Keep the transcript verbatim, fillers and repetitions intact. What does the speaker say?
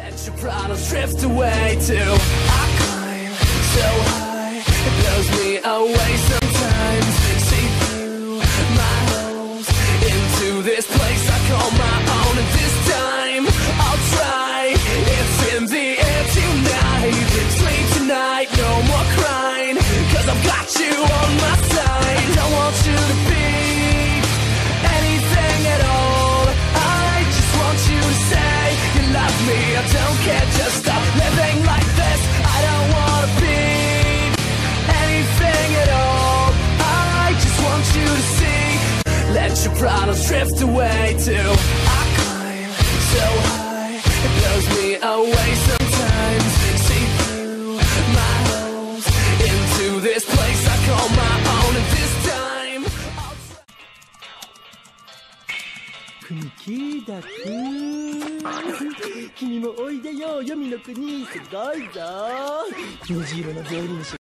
Let your problems drift away too. I climb so high, it blows me away sometimes. See through my holes into this place I call my own. And this time I'll try. It's in the air tonight. Sleep tonight, no more crying, cause I've got you on my side. Don't want you to be anything at all. I just want you to say you love me. I don't care, just stop living like this. I don't wanna be anything at all. I just want you to see. Let your problems drift away too. I climb so high, it blows me away sometimes. See through my holes into this place I call my own. And this time I'll try. 国木だく君もおいでよ黄泉の国すごいぞ虹色のゾウリムシ